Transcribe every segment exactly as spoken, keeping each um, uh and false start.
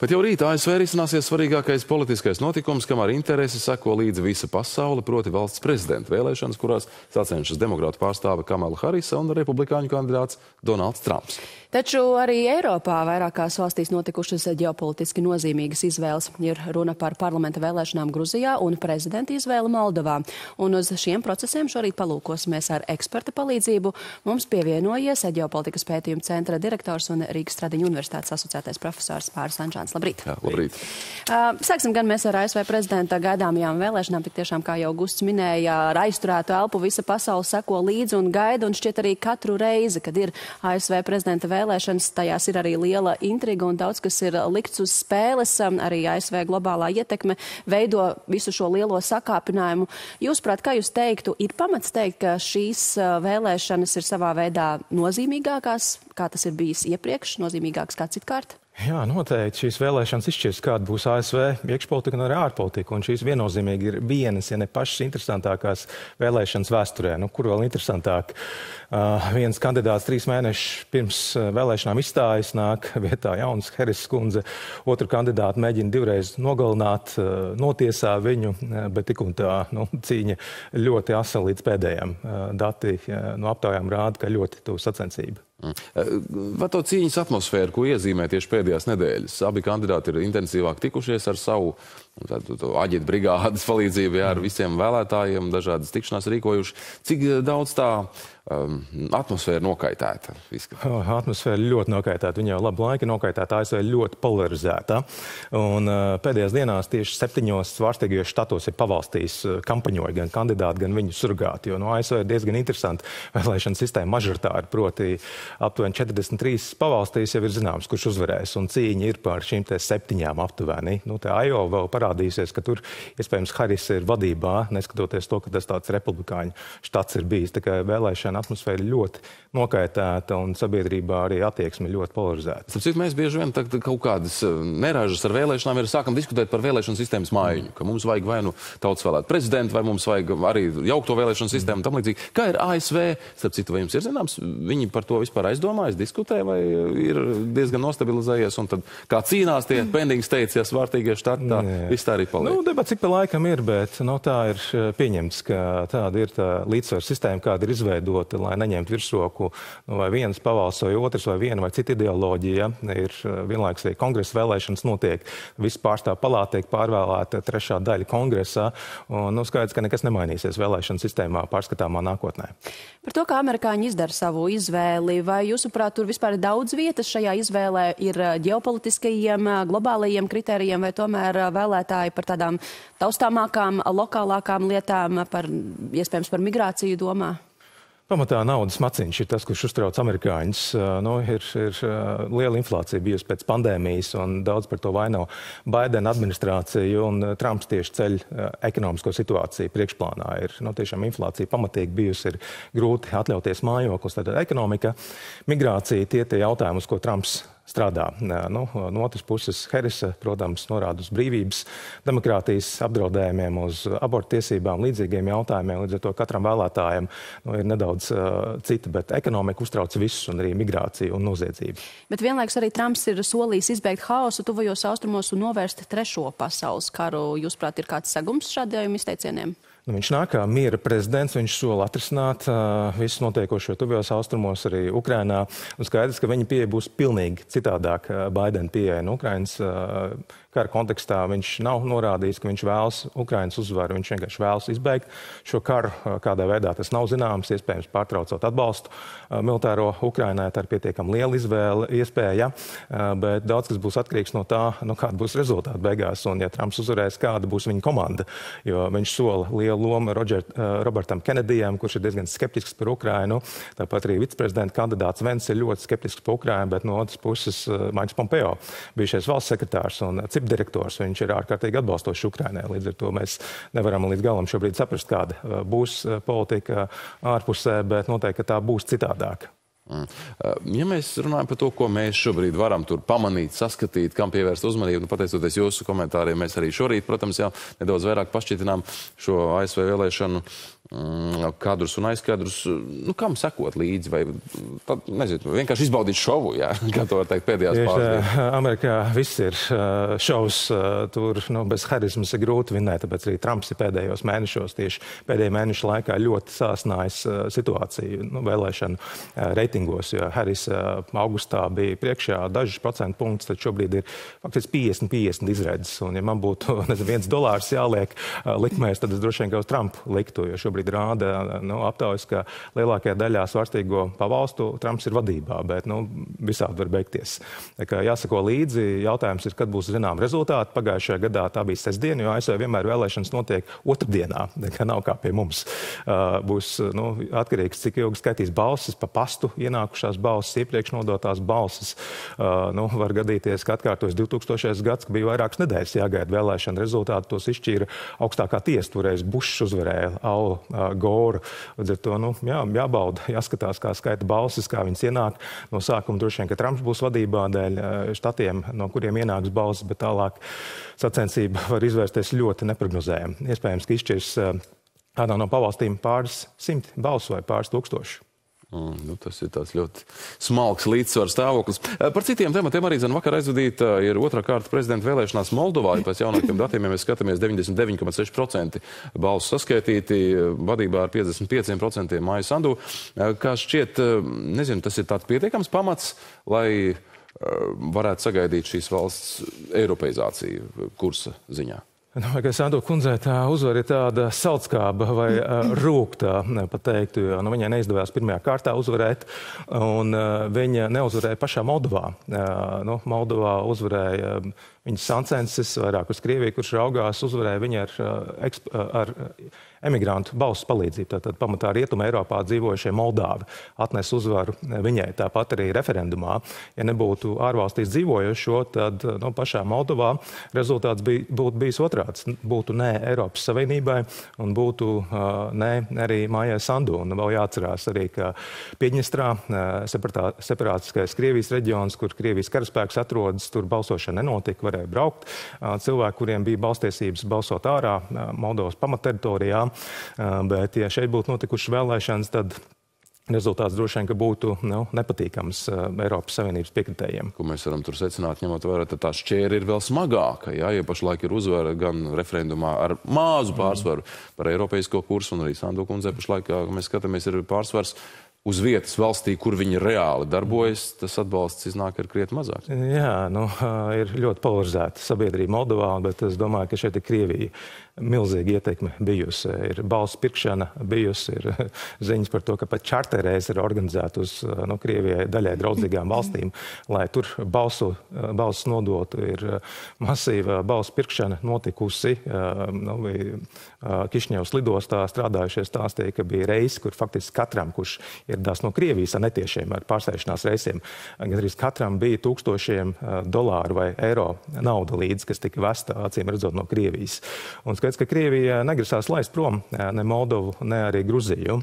Bet jau rīt A S V risināsies svarīgākais politiskais notikums, kam ar interesi seko līdzi visa pasaule, proti valsts prezidenta vēlēšanas, kurās sacenšas demokrātu pārstāve Kamala Harisa un republikāņu kandidāts Donalds Trumps. Taču arī Eiropā vairākās valstīs notikušas ģeopolitiski nozīmīgas izvēles. Ir runa par parlamenta vēlēšanām Gruzijā un prezidenta izvēli Moldovā. Un uz šiem procesiem šorīt palūkosimies ar eksperta palīdzību. Mums pievienojies ģeopolitikas pētījuma centra direktors un Rīgas Stradiņu universitātes asociētais profesors Māris Lančāns. Labrīt! Jā, labrīt! Sāksim gan mēs ar A S V prezidenta gaidāmajām vēlēšanām. Tik tiešām, kā jau Gusts minēja, ar aizturētu elpu visa pasaule seko līdzi un gaida, un šķiet arī katru reizi, kad ir A S V prezidenta vēlēšanas, Vēlēšanas, tajās ir arī liela intriga un daudz, kas ir likts uz spēles. Arī A S V globālā ietekme veido visu šo lielo sakāpinājumu. Jūsuprāt, kā jūs teiktu, ir pamats teikt, ka šīs vēlēšanas ir savā veidā nozīmīgākās, kā tas ir bijis iepriekš, nozīmīgākas kā citkārt? Jā, noteikti šīs vēlēšanas izšķirs, kāda būs A S V iekšpolitika un arī ārpolitika. Un šīs viennozīmīgi ir vienas, ja ne pašas interesantākās vēlēšanas vēsturē. Nu, kur vēl interesantāk? Uh, viens kandidāts trīs mēnešus pirms vēlēšanām izstājas, nāk vietā jaunas Harisas kundze. Otru kandidātu mēģina divreiz nogalināt, uh, notiesā viņu, uh, bet tik un tā nu, cīņa ļoti asa līdz pēdējiem. Uh, dati uh, no aptaujām rāda, ka ļoti tuvu sacensība. Vai to cīņas atmosfēru, ko iezīmē tieši pēdējās nedēļas? Abi kandidāti ir intensīvāk tikušies ar savu aģitu brigādes palīdzību, jā, ar visiem vēlētājiem, dažādas tikšanās rīkojuši. Cik daudz tā um, atmosfēra nokaitēta? Oh, atmosfēra ļoti nokaitēta. Viņa jau labu laiku nokaitēta, A S V ļoti polarizēta. Un uh, pēdējās dienās tieši septiņos svārstīgajos štatos ir pavalstīs kampaņoja gan kandidāti, gan viņu surgāti. Jo no A S V ir diezgan interesanti vēlēšana sistēma mažoritāri, proti aptuveni četrdesmit trīs pavalstīs jau ir zināms, kurš uzvarēs. Un cīņa ir par šīm te septiņām aptuveni. Nu, te Iowa vēl parādīsies, ka tur iespējams Harisa ir vadībā, neskatoties to, ka tas tāds republikāņu štats ir bijis. Tā kā vēlēšana atmosfēra ļoti nokaitēta un sabiedrībā arī attieksme ļoti polarizēta. Cik mēs bieži vien tagad kaut kādas nerāžas ar vēlēšanām ir sākam diskutēt par vēlēšanu sistēmas maiņu, ka mums vajag vai nu tautas vēlēt prezidentu, vai mums vajag arī jaukto vēlēšanu sistēmu tam līdzīgi. Kā ir A S V? Starp citu, vai jums ir zināms, viņi par to vispār aizdomājas, diskutē, vai ir diezgan nostabilizējies un tad kā cīnās tie pending states, ja svārtīgie štati, tā viss tā arī paliek? Nu, debats cik pa laikam ir, bet no, tā ir pieņemts, ka tāda ir tā līdzsvaru sistēma, kāda ir izveidota, lai neņemtu virsroku nu, vai vienas pavalsts vai otrs vai viena vai cita ideoloģija. Ir vienlaikus arī kongresa vēlēšanas notiek. Viss pārstāv palāta tiek pārvēlēta trešā daļa kongresā. Un nu, skaidrs, ka nekas nemainīsies vēlēšana sistēmā pārskatāmā nākotnē. Par to, kā amerikāņi izdara savu izvēli, vai jūsuprāt, tur vispār ir daudz vietas šajā izvēlē, ir ģeopolitiskajiem, globālajiem kritērijiem, vai tomēr vēlētāji par tādām taustāmākām, lokālākām lietām, par, iespējams par migrāciju domā? Pamatā naudas maciņš ir tas, kurš uztrauc amerikāņus. Nu, ir, ir liela inflācija bijusi pēc pandēmijas, un daudz par to vaino Baidena administrācija, un Trumps tieši ceļ ekonomisko situāciju priekšplānā. Ir nu, tiešām inflācija pamatīgi bijusi, ir grūti atļauties mājoklis, tātad ekonomika, migrācija, tie tie jautājumi, uz ko Trumps strādā. Nu, no otras puses, Harisa, protams, norāda uz brīvības, demokrātijas apdraudējumiem, uz abortu tiesībām, līdzīgiem jautājumiem. Līdz ar to katram vēlētājam nu, ir nedaudz uh, cita, bet ekonomika uztrauc visus, un arī migrācija un noziedzība. Bet vienlaikus arī Trumps ir solījis izbeigt haosu tuvajos austrumos un novērst trešo pasaules karu. Jūsuprāt, ir kāds segums šādiem izteicieniem? Nu, viņš nāk kā miera prezidents, viņš sola atrisināt uh, visus notiekošo tuvajos austrumos, arī Ukrainā. Un skaidrs, ka viņa pieeja būs pilnīgi citādāk uh, Baidena pieeja. Nu, Ukrainas uh, kara kontekstā viņš nav norādījis, ka viņš vēlas Ukrainas uzvaru, viņš vienkārši vēlas izbeigt šo karu. Uh, kādā veidā tas nav zināms, iespējams pārtraucot atbalstu uh, militāro Ukrainai, tā ir pietiekami liela izvēle, iespēja, uh, bet daudz kas būs atkarīgs no tā, nu, kāda būs rezultāta beigās, un ja Trumps uzvarēs, kāda būs viņa komanda, jo viņš sola lielu loma Roger, uh, Robertam Kenedijam, kurš ir diezgan skeptisks par Ukrainu. Tāpat arī viceprezidenta kandidāts Vents ir ļoti skeptisks par Ukrainu, bet no otras puses uh, Maiks Pompeo, bijušais valsts sekretārs un C I P direktors, viņš ir ārkārtīgi atbalstošs Ukrainai. Līdz ar to mēs nevaram līdz galam šobrīd saprast, kāda uh, būs uh, politika ārpusē, bet noteikti, ka tā būs citādāka. Mm. Ja mēs runājam par to, ko mēs šobrīd varam tur pamanīt, saskatīt, kam pievērst uzmanību, nu, pateicoties jūsu komentāriem, mēs arī šorīt, protams, jau nedaudz vairāk pašķitinām šo A S V vēlēšanu kadrus un aizkadrus, nu, kam sekot līdzi, vai, tad, nezinu, vienkārši izbaudīt šovu, jā, kā to var teikt pēdējās pāris dienas. Amerikā viss ir šovs, tur, nu, bez harizmas ir grūti vinnēt, tāpēc arī Trumps ir pēdējos mēnešos, tieši pēdējā mēneša laikā ļoti sāsnājis situāciju, nu, vēlēšanu reitingos, jo Haris augustā bija priekšā dažus procentu punktus, tad šobrīd ir faktiski piecdesmit piecdesmit izredzes, un ja man būtu, nezinu, viens dolārs jāliek likmēs, tad es droši vien kā uz Trumpu liktu, jo šobrīd rāda, nu, aptaujas, ka lielākajā daļā svarstīgo pavalstu Trumps ir vadībā, bet, nu, visādi var beigties. Tā kā jāsako līdzi, jautājums ir, kad būs zinām rezultāti. Pagājušajā gadā tā bija sestdiena, jo A S V vienmēr vēlēšanas notiek otrdienā, tā nav kā pie mums. Uh, būs, nu, atkarīgs, cik ilgi skaitīs balsis, pa pastu ienākušās balsis, iepriekš nodotās balsis. Uh, nu, var gadīties, ka atkārtojas divtūkstošais gads, ka bija vairākas nedēļas jāgaida vēlēšana rezultāti, tos izšķīra augstākā tiesa, toreiz Bušs uzvarēja Al Goru. Līdz ar to, nu, jā, jābauda, jāskatās, kā skaita balsis, kā viņas ienāk. No sākuma droši vien, ka Trumps būs vadībā dēļ štatiem, no kuriem ienāks balsis, bet tālāk sacensība var izvērsties ļoti neprognozējami. Iespējams, ka izšķirs kādā no pavalstīm pāris simti balsu vai pāris tūkstoši. Mm, nu, tas ir tāds ļoti smalks līdzsvars stāvoklis. Par citiem tematiem arī zin, vakar aizvadīta ir otrā kārta prezidenta vēlēšanās Moldovā. Pēc jaunākiem datiem, ja mēs skatāmies, deviņdesmit deviņi komats seši procenti balsu saskaitīti, vadībā ar piecdesmit pieciem procentiem Maiju Sandu. Kā šķiet, nezinu, tas ir tāds pietiekams pamats, lai varētu sagaidīt šīs valsts eiropeizāciju kursa ziņā? Domāju, ka Sandu kundzei tā uzvara ir tāda saldskāba vai uh, rūgtā, pateiktu, jo nu, viņai neizdevās pirmajā kārtā uzvarēt, un uh, viņa neuzvarēja pašā Moldovā. Uh, nu, Moldovā uzvarēja uh, viņas sancensis, vairāk uz Krieviju, kurš raugās, uzvarēja viņa ar, uh, ar emigrantu balsu palīdzību. Tātad pamatā Rietuma Eiropā dzīvojušie Moldāvi atnes uzvaru viņai. Tāpat arī referendumā, ja nebūtu ārvalstīs dzīvojušo, tad nu, pašā Moldovā rezultāts bij, būtu bijis otrāds. Būtu nē Eiropas Savienībai un būtu uh, nē arī Mājai Sandu. Un vēl jāatcerās arī, ka Piedņestrā, uh, separātiskais Krievijas reģions, kur Krievijas karaspēks atrodas, tur balsošana nenotika, varēja braukt. Uh, cilvēki, kuriem bija balstiesības balsot ārā uh, Moldovas pamatteritorijā, bet, ja šeit būtu notikušas vēlēšanas, tad rezultāts droši vien, ka būtu nu, nepatīkams Eiropas Savienības piekritējiem. Ko mēs varam tur secināt, ņemot vērā, tad tā šķēra ir vēl smagāka. Jā, ja pašlaik ir uzvara gan referendumā ar māzu pārsvaru par eiropeisko kursu, un arī Sandu kundzei pašlaik, kā mēs skatāmies, ir pārsvars uz vietas valstī, kur viņi reāli darbojas, tas atbalsts iznāk ar krietni mazāk. Jā, nu, ir ļoti polarizēta sabiedrība Moldovā, bet es domāju, ka šeit ir Krievija milzīga ietekme bijusi. Ir balsu pirkšana bijusi, ir ziņas par to, ka pat čarterreiz ir organizēta uz nu, Krievijai daļai draudzīgām valstīm, lai tur balsu, balsu nodotu. Ir masīva balsu pirkšana notikusi. Nu, Kišņevas lidostā strādājušie stāstīja, ka bija reisi, kur faktiski katram, kurš ieradās no Krievijas ar netiešiem, ar pārsēšanās reisiem, gan arī katram bija tūkstošiem dolāru vai eiro nauda līdzi, kas tika vesta, acīm redzot, no Krievijas. Un skaidrs, ka Krievija negrasās laist prom ne Moldovu, ne arī Gruziju.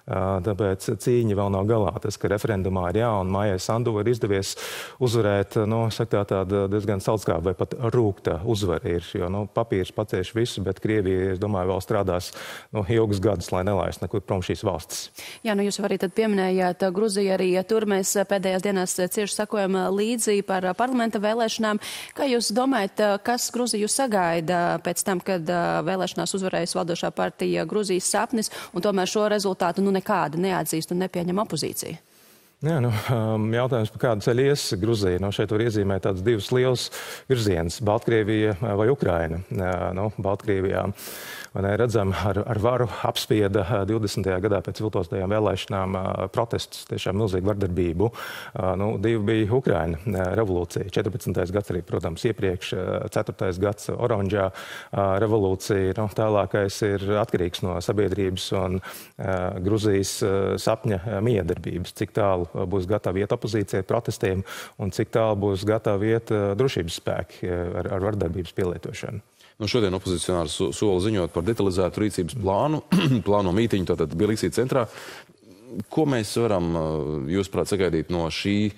Tāpēc cīņa vēl nav galā. Tas, ka referendumā ir jā, un Mājai Sandu ir izdevies uzvarēt, nu, saka tā, tāda diezgan saldskāba vai pat rūgta uzvara ir, jo, nu, papīrs pacieš visu, bet Krievija, es domāju, vēl strādās, nu, ilgus gadus, lai nelaist nekur prom šīs valstis. Jā, nu, jūs arī tad pieminējāt Gruziju, arī tur mēs pēdējās dienās cieši sakojam līdzi par parlamenta vēlēšanām. Kā jūs domājat, kas Gruziju sagaida pēc tam, kad vēlēšanās uzvarējas valdošā partija Gruzijas sapnis, un tomēr šo rezultātu nu nekāda neatzīst un nepieņem opozīcija? Jā, nu, jautājums, par kādu ceļu ies Gruzija. No šeit var iezīmēt tādus divus lielus virzienus - Baltkrievija vai Ukraina. Nu, Baltkrievijā ne, redzam, ar, ar varu apspieda divdesmitajā gadā pēc viltotajām vēlēšanām protestus, tiešām milzīgu vardarbību. Nu, divi bija Ukraina revolūcija, četrpadsmitais gads arī, protams, iepriekš, ceturtais gads oranžā revolūcija. Nu, tālākais ir atkarīgs no sabiedrības un uh, Gruzijas uh, sapņa miedarbības, cik tālu būs gatava iet opozīcijai protestiem un cik tālu būs gatava iet uh, drošības spēki ar, ar vardarbības pielietošanu. Nu, šodien opozicionāri so, sola ziņot par detalizētu rīcības plānu, plāno mītiņu, tātad Tbilisī centrā. Ko mēs varam, jūsuprāt, sagaidīt no šī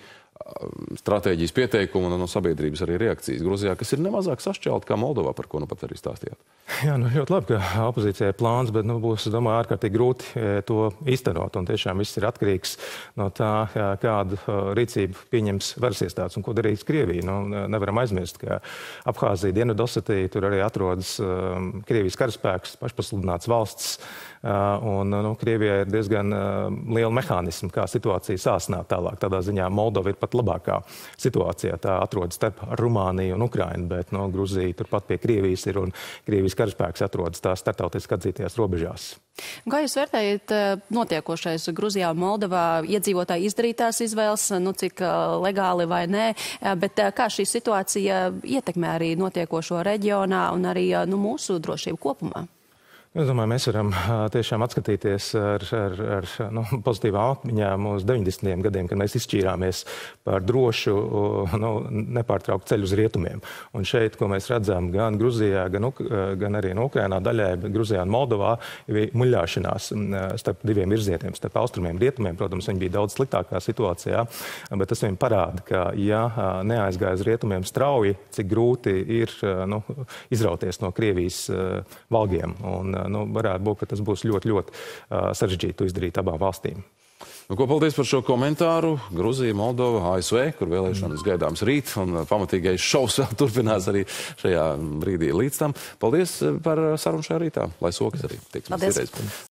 stratēģijas pieteikumu un no sabiedrības arī reakcijas Gruzijā, kas ir nemazāk sašķelta kā Moldovā, par ko nu pat arī stāstījāt. Jā, nu ļoti labi, ka opozīcijai ir plāns, bet nu, būs, es domāju, ārkārtīgi grūti to īstenot. Un tiešām viss ir atkarīgs no tā, kādu rīcību pieņems varas iestādes un ko darīs Krievija. Nu, nevaram aizmirst, ka Abhāzija, Dienvidosetija, tur arī atrodas um, Krievijas karaspēks, pašpasludināts valsts. Uh, un nu, Krievijai ir diezgan uh, liela mehānisma, kā situācija sāsināt tālāk. Tādā ziņā Moldova ir pat labākā situācijā. Tā atrodas starp Rumāniju un Ukrainu, bet no nu, Gruzija turpat pie Krievijas ir un Krievijas karaspēks atrodas tās starptautiski atzītajās robežās. Kā jūs vērtējat notiekošais Gruzijā un Moldovā, iedzīvotāji izdarītās izvēles, nu cik legāli vai nē, bet kā šī situācija ietekmē arī notiekošo reģionā un arī nu, mūsu drošību kopumā? Es domāju, mēs varam tiešām atskatīties ar, ar, ar nu, pozitīvām atmiņām uz deviņdesmitajiem gadiem, kad mēs izšķīrāmies par drošu, nu, nepārtrauktu ceļu uz rietumiem. Un šeit, ko mēs redzam gan Gruzijā, gan, gan arī no Ukrainā daļai, bet Gruzijā un Moldovā bija muļāšanās starp diviem virzieniem, starp austrumiem un rietumiem. Protams, viņi bija daudz sliktākā situācijā, bet tas viņiem parāda, ka, ja neaizgāja uz rietumiem strauji, cik grūti ir nu, izrauties no Krievijas valgiem. Un, Nu, varētu būt, ka tas būs ļoti, ļoti uh, sarežģīti to izdarīt abām valstīm. Nu, ko, paldies par šo komentāru. Gruzija, Moldova, A S V, kur vēlēšanas gaidāms rīt, un pamatīgais šovs vēl turpinās arī šajā brīdī līdz tam. Paldies par sarunu šajā rītā. Lai sokas arī. Tiksimies.